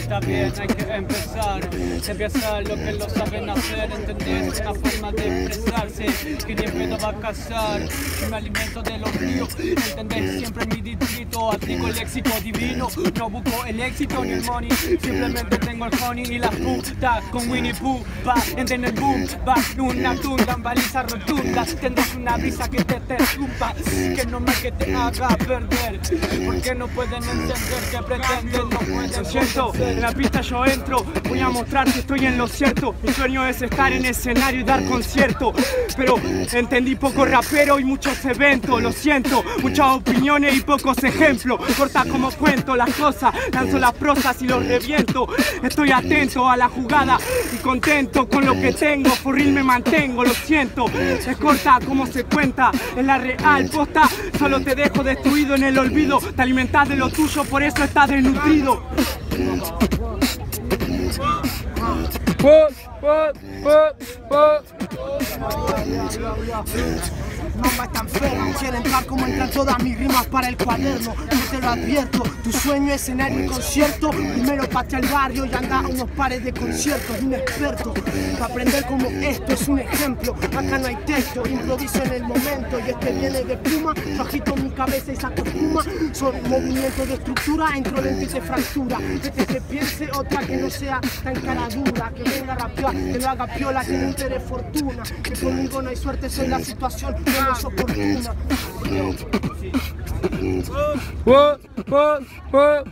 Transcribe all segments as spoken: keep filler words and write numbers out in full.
está bien, hay que empezar. Se empieza lo que lo saben hacer, entender una forma de expresarse. Que ni pedo va a casar, yo me alimento de los ríos. Entender siempre mi distrito, aplico el léxico divino. No busco el éxito ni el money, simplemente tengo el honey y la puta con Winnie Pooh. Va, entender el boom, va, una tunda, baliza rotunda. Tendrás una brisa que te interrumpa, que no más que te haga perder. Porque no pueden entender que pretenden, no pueden. Siento, en la pista yo entro, voy a mostrar que estoy en lo cierto. Mi sueño es estar en escenario y dar concierto, pero entendí poco rapero y muchos eventos. Lo siento, muchas opiniones y pocos ejemplos. Corta como cuento las cosas, lanzo las prosas y los reviento. Estoy atento a la jugada y contento con lo que tengo. For real me mantengo, lo siento. Es corta como se cuenta, es la real posta. Solo te dejo destruido en el olvido. Te alimentas de lo tuyo, por eso estás desnutrido. No me tan feo, quiero entrar como entran todas mis rimas para el cuaderno. Yo te lo advierto, tu sueño es escenario y concierto. Primero patea el barrio y anda a unos pares de conciertos. Un experto, para aprender como esto es un ejemplo. Acá no hay texto, improviso en el momento. Y este viene de pluma, yo agito mi cabeza y saco espuma. Son movimientos de estructura, entro lento y se fractura. Este se piense otra que no sea tan cara dura. Que venga a rapear, que lo haga piola, que no entere fortuna. Que conmigo no hay suerte, soy la situación. No es oportuna. What? What? What?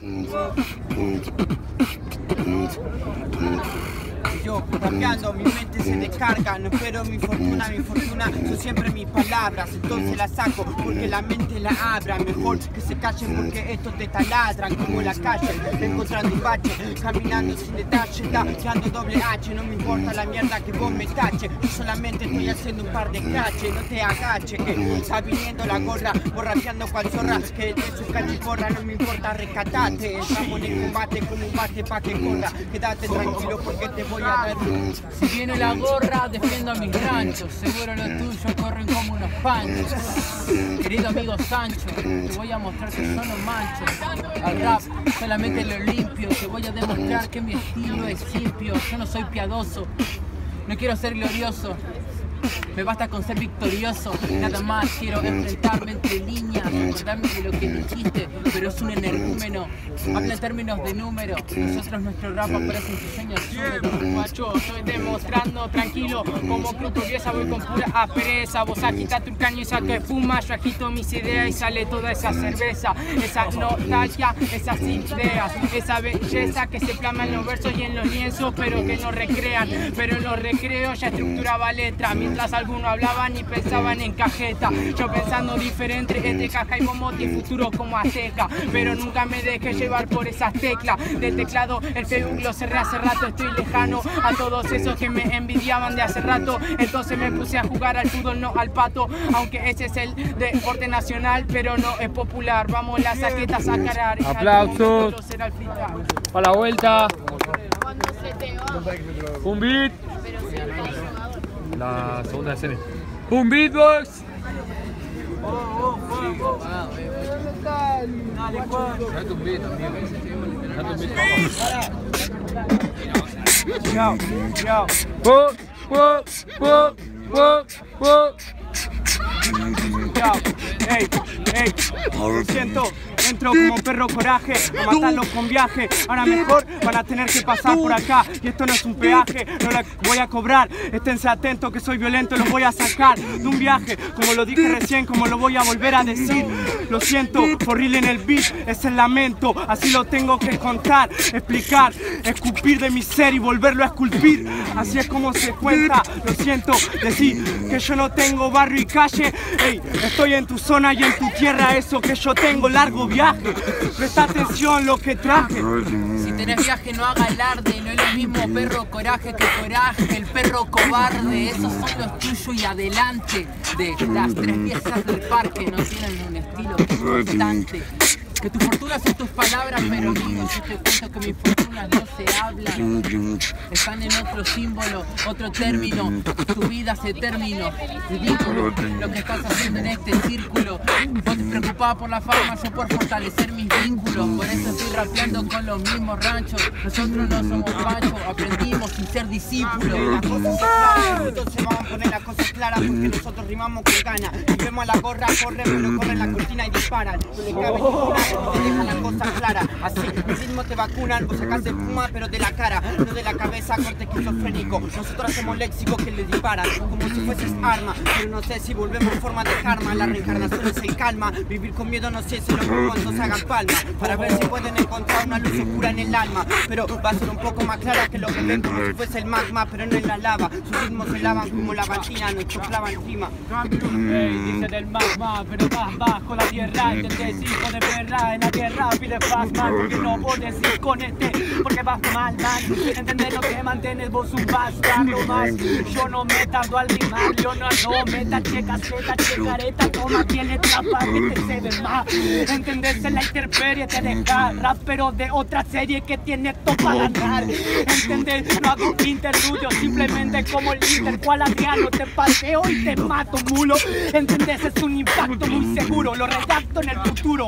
Yo rapeando, mi mente se descarga. No espero mi fortuna, mi fortuna son siempre mis palabras. Entonces la saco porque la mente la abra. Mejor que se callen porque estos te taladran como la calle, encontrando un bache, caminando sin detalle, dando doble H. No me importa la mierda que vos me tache, yo solamente estoy haciendo un par de caches. No te agaches, que está viniendo la gorra, vos rapeando cual zorra, que de su cachiporra no me importa, rescatate. Estamos en el combate como un bate pa' que corra. Quédate tranquilo porque te voy a dar. Si viene la gorra, defiendo a mis ranchos. Seguro los tuyos corren como unos panchos. Querido amigo Sancho, te voy a mostrar que yo no mancho. Al rap solamente lo limpio. Te voy a demostrar que mi estilo es limpio. Yo no soy piadoso, no quiero ser glorioso. Me basta con ser victorioso, nada más quiero enfrentarme entre líneas, acordarme de lo que dijiste, pero es un energúmeno, habla en términos de número, nosotros nuestro rap aparece en tus sueños húmedos. Guacho, estoy demostrando tranquilo, como cruz tuviesa voy con pura aspereza, vos agitate un caño y saca espuma, yo agito mis ideas y sale toda esa cerveza, esa nostalgia, esas ideas, esa belleza que se plasma en los versos y en los lienzos, pero que no recrean, pero en los recreos ya estructuraba letra. Mientras algunos hablaban y pensaban en cajeta, yo pensando diferente entre caja y bomote y futuro como azteca. Pero nunca me dejé llevar por esas teclas del teclado, el Facebook lo cerré hace rato. Estoy lejano a todos esos que me envidiaban de hace rato. Entonces me puse a jugar al fútbol, no al pato, aunque ese es el deporte nacional, pero no es popular. Vamos las saquetas a carar. Aplausos a la vuelta. Un beat. La segunda escena. Un beatbox. Date un beat, amigo. Date un beat. Yo, yo. Wo, wo, wo, wo, wo. Yo, ey, ey, lo siento, entro como perro coraje, a matarlos con viaje. Ahora mejor van a tener que pasar por acá. Y esto no es un peaje, no la voy a cobrar. Esténse atentos que soy violento, los voy a sacar de un viaje. Como lo dije recién, como lo voy a volver a decir. Lo siento, for real en el beat, es el lamento. Así lo tengo que contar, explicar, escupir de mi ser y volverlo a esculpir. Así es como se cuenta, lo siento, decir que yo no tengo barrio y calle. Ey, estoy en tu zona y en tu tierra, eso que yo tengo, largo viaje. Presta atención lo que traje. Si tenés viaje no haga alarde, no es lo mismo perro coraje que coraje, el perro cobarde, esos son los tuyos y adelante. De las tres piezas del parque no tienen un estilo constante. Que tu fortuna son tus palabras, pero amigo, yo te cuento que mis fortunas no se hablan. Están en otro símbolo, otro término, tu vida se terminó. Ridículo lo que estás haciendo en este círculo. Vos te preocupabas por la fama, yo por fortalecer mis vínculos. Por eso estoy rapeando con los mismos ranchos. Nosotros no somos panchos, aprendimos sin ser discípulos. Las cosas son claras, entonces vamos a poner las cosas claras porque nosotros rimamos con ganas. Y vemos a la gorra, corre, pero corren la cortina y disparan. No le cabe ninguna, no te dejan las cosas claras. Así, el ritmo te vacunan o sacas de fuma, pero de la cara, no de la cabeza, corte esquizofrénico. Nosotros hacemos léxico que le disparan, como si fueses arma. Pero no sé si volvemos forma de karma. La reencarnación es el calma. Vivir con miedo no sé si los cuantos hagan palma. Para ver si pueden encontrar una luz oscura en el alma. Pero va a ser un poco más clara que lo que ven, como si fuese el magma, pero no en la lava. Sus ritmos se lavan como la vagina, nos soplaban encima. Hey, dice del magma, pero más bajo la tierra. ¿Entendés? Hijo de perra, en la tierra pide paz, man. Porque no puedes ir con este, porque vas mal, man. ¿Entendés lo que mantienes vos un bastardo más? Yo no me tardo al rimar, yo no ando meta, che caseta, che careta. Toma, tiene trapa, que te se ve más. ¿Entendés? En la intemperie te deja rap, pero de otra serie que tiene todo para ganar. ¿Entendés? No hago interludio, simplemente como el líder, cual Adriano te paseo y te mato, mulo. ¿Entendés? Es un impacto muy seguro, lo redacto en el futuro.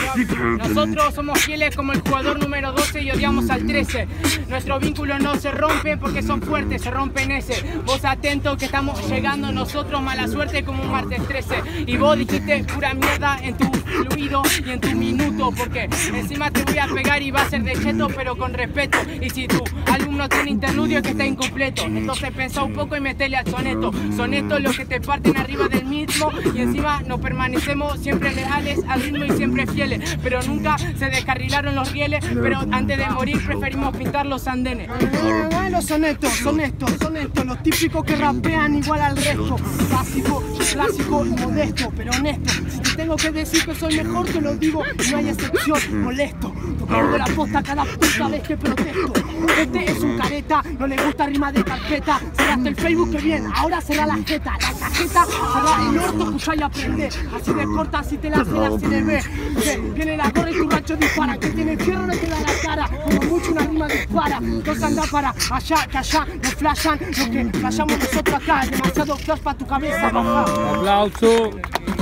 Nosotros somos fieles como el jugador número doce y odiamos al trece. Nuestros vínculos no se rompen porque son fuertes, se rompen ese. Vos atento que estamos llegando nosotros, mala suerte como un martes trece. Y vos dijiste pura mierda en tu fluido y en tu minuto, porque encima te voy a pegar y va a ser de cheto, pero con respeto. Y si tu álbum no tiene interludio es que está incompleto. Entonces pensá un poco y metele al soneto. Soneto los que te parten arriba del mismo y encima nos permanecemos siempre leales al ritmo y siempre fieles. Pero nunca se descarrilaron los rieles, pero antes de morir preferimos pintar los andenes. Los sonetos, sonetos, sonetos, los típicos que rapean igual al resto. Básico, clásico y modesto, pero honesto. Si tengo que decir que soy mejor, te lo digo, no hay excepción, molesto. Tocando la posta cada puta vez que protesto. Este es un careta, no le gusta rima de carpeta. Cerraste el Facebook, que bien, ahora será la jeta. La cajeta será el orto, escuchá y aprende. Así de corta, así te la hacen, así de ve. Viene la gorra y tu rancho dispara. Que tiene fierro, no te da la cara. Como mucho una rima dispara. Dos anda para allá, que allá nos flashan. Lo que flashamos nosotros acá es demasiado flash para tu cabeza, baja. Aplauso.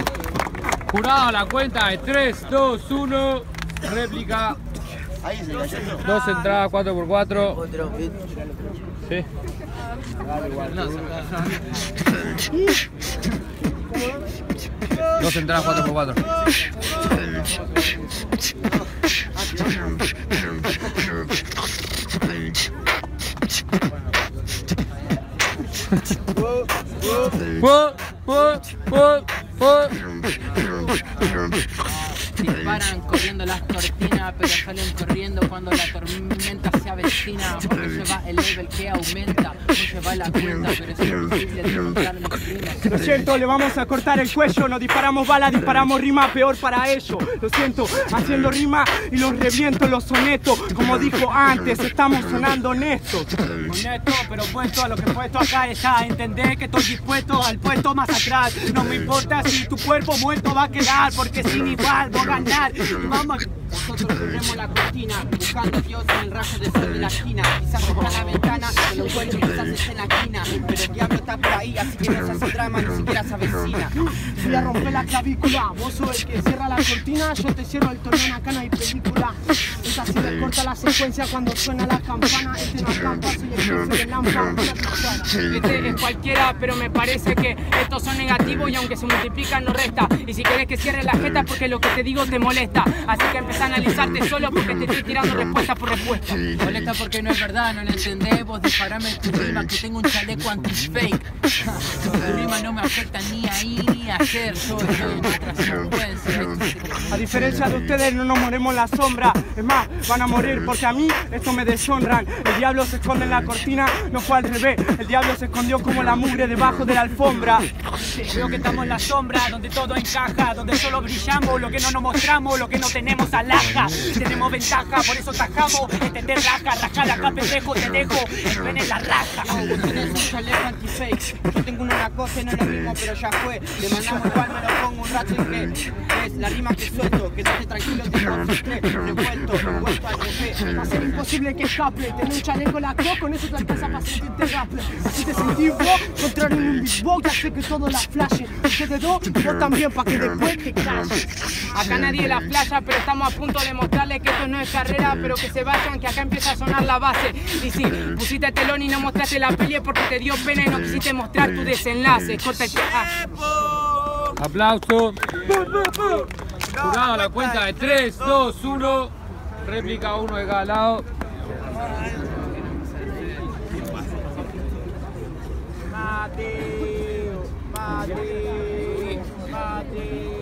Jurado, la cuenta de tres, dos, uno. Réplica. Dos entradas, cuatro por cuatro. Sí. Dos entradas, cuatro por cuatro. Whoa, whoa, whoa, whoa. Disparan corriendo las cortinas, pero salen corriendo cuando la tormenta se avecina. Porque se va el level que aumenta, no se va la cuenta, pero es imposible de encontrar mis rimas. Lo siento, le vamos a cortar el cuello. No disparamos balas, disparamos rima, peor para ello. Lo siento, haciendo rima y los reviento los sonetos. Como dijo antes, estamos sonando honestos. Honesto, pero puesto a lo que puesto acá está. Entender que estoy dispuesto al puesto más atrás. No me importa si tu cuerpo muerto va a quedar, porque sin igual voy a ganar. Vamos. Nosotros corremos la cortina, buscando a Dios en el rayo de sol de la esquina. Quizás está en la ventana, pero el dueño quizás está en la esquina. Pero el diablo está por ahí, así que no se hace drama, ni siquiera se avecina. Voy a romper la clavícula, vos sos el que cierra la cortina, yo te cierro el telón, acá no hay película. Es así de corta la secuencia cuando suena la campana. Este no acampa, soy el jefe de lámpara. Este es cualquiera, pero me parece que estos son negativos y aunque se multiplican no resta. Y si querés que cierre la jeta porque lo que te digo te molesta. Así que empezá a analizarte solo porque te estoy tirando respuesta por respuesta. Molesta porque no es verdad, no lo entendés. Vos disparame tu rima que tengo un chaleco anti-fake. Tu rima no me afecta ni ahí ni ayer. Yo estoy en otra secuencia. A diferencia de ustedes no nos moremos en la sombra. Es más, van a morir porque a mí esto me deshonran. El diablo se esconde en la cortina, no fue al revés. El diablo se escondió como la mugre debajo de la alfombra. Creo que estamos en la sombra, donde todo encaja, donde solo brillamos, lo que no nos mostramos, lo que no tenemos alhaja. Tenemos ventaja, por eso tajamos. Entender raja, rajada acá pendejo, te dejo. Ven en la raja. Vos tenés un chaleco anti-fake. Yo tengo una cosa y no es lo mismo, pero ya fue. Le mandamos igual, me lo pongo un rato en que es la rima que suelto. Quédate tranquilo, te concentré. Revuelto, revuelto al Va a ser imposible que escape. Tener un chaleco la co, con eso te alcanza para sentirte rapper. Si te sentís vos, contrario en un beatbox, ya sé que todo la flashe. Yo te doy, vos también, pa' que después te calles. Acá nadie la playa, pero estamos a punto de mostrarles que esto no es carrera, pero que se vayan, que acá empieza a sonar la base. Y si pusiste telón y no mostraste la peli porque te dio pena y no quisiste mostrar tu desenlace. Corta el... Ah. Aplauso. Jurado a la cuenta de tres, dos, uno. Réplica uno de cada lado. Mateo, Mateo, Mateo.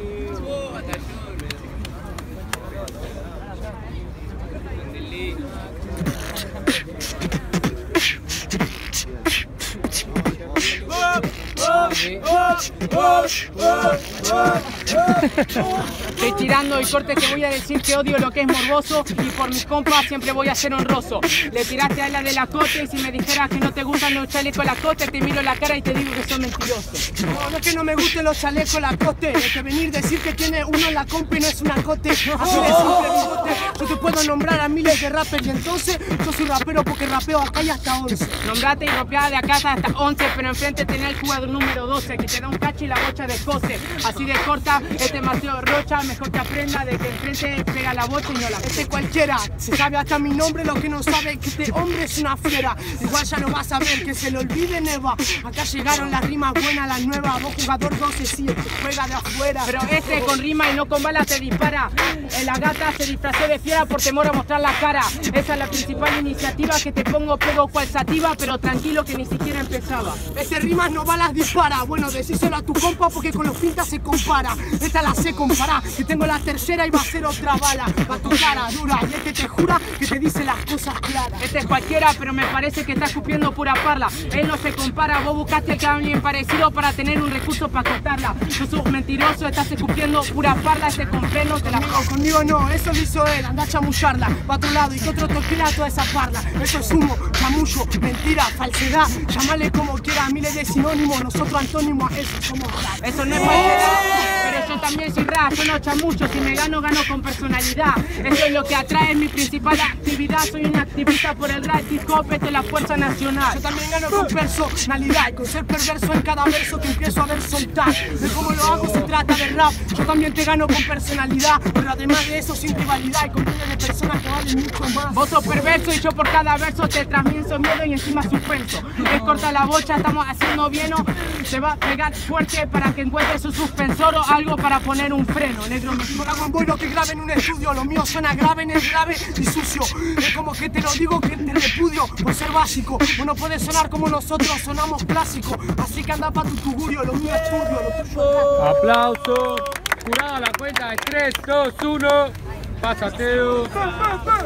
Estoy tirando y corte, te voy a decir que odio lo que es morboso y por mis compas siempre voy a ser honroso. Le tiraste a la de la cote y si me dijeras que no te gustan los chalecos Lacoste, te miro la cara y te digo que son mentirosos. No, no es que no me gusten los chalecos Lacoste, es que venir decir que tiene uno en la compa y no es una cote. Así de simple, bigote. Yo te puedo nombrar a miles de rappers y entonces yo soy rapero porque rapeo acá y hasta once. Nombrate y rapeada de acá hasta once, pero enfrente tenía el jugador número doce que te da un cacho y la bocha de cose. Así de corta, este Mateo Rocha, mejor que aprenda de que enfrente pega la bocha y no la... Este cualquiera, se sabe hasta mi nombre, lo que no sabe es que este hombre es una fiera. Igual ya no vas a ver, que se le olvide Neva. Acá llegaron las rimas buenas, las nuevas. Vos jugador doce, sí, el que juega de afuera. Pero este con rima y no con balas te dispara. En la gata se disfrazó de fiera por temor a mostrar la cara. Esa es la principal iniciativa que te pongo pego cual sativa, pero tranquilo que ni siquiera empezaba. Ese rimas no balas dispara. Bueno, decíselo a tu compa porque con los pintas se compara. Esta la sé comparar, que tengo la tercera y va a ser otra bala. Va a tu cara dura y este te jura que te dice las cosas claras. Este es cualquiera, pero me parece que está escupiendo pura parla. Él no se compara, vos buscaste que alguien parecido para tener un recurso para cortarla. Yo soy mentiroso, estás escupiendo pura parla, este con pleno te la... Conmigo, conmigo no, eso lo hizo él, anda a chamullarla. Va a tu lado y que otro toquila toda esa parla. Eso es humo, chamullo, mentira, falsedad. Llámale como quiera, miles de sinónimos. Nosotros antónimos a eso somos rap. Eso no es falsedad, pero yo también soy rap. Yo no chamucho, si me gano, gano con personalidad. Eso es lo que atrae mi principal actividad. Soy un activista por el rap, hip hop, esto es la fuerza nacional. Yo también gano con personalidad y con ser perverso en cada verso que empiezo a ver soltar. De cómo lo hago se trata de rap. Yo también te gano con personalidad, pero además de eso sin rivalidad y con miles de personas que valen mucho más. Vos sos perverso y yo por cada verso te transmito miedo y encima suspenso. Es corta la bocha, estamos haciendo bien, ¿no? Se va a pegar fuerte para que encuentre su suspensor o algo para poner un freno, negro. No hago en bueno que grabe en un estudio, lo mío suena grave en el grave y sucio. Es como que te lo digo que te repudio por ser básico. Vos no puedes sonar como nosotros sonamos clásicos, así que anda pa' tu tugurio, lo mío es turbio, lo tuyo es rap. Aplauso. Jurado a la cuenta de tres, dos, uno. Pásateo.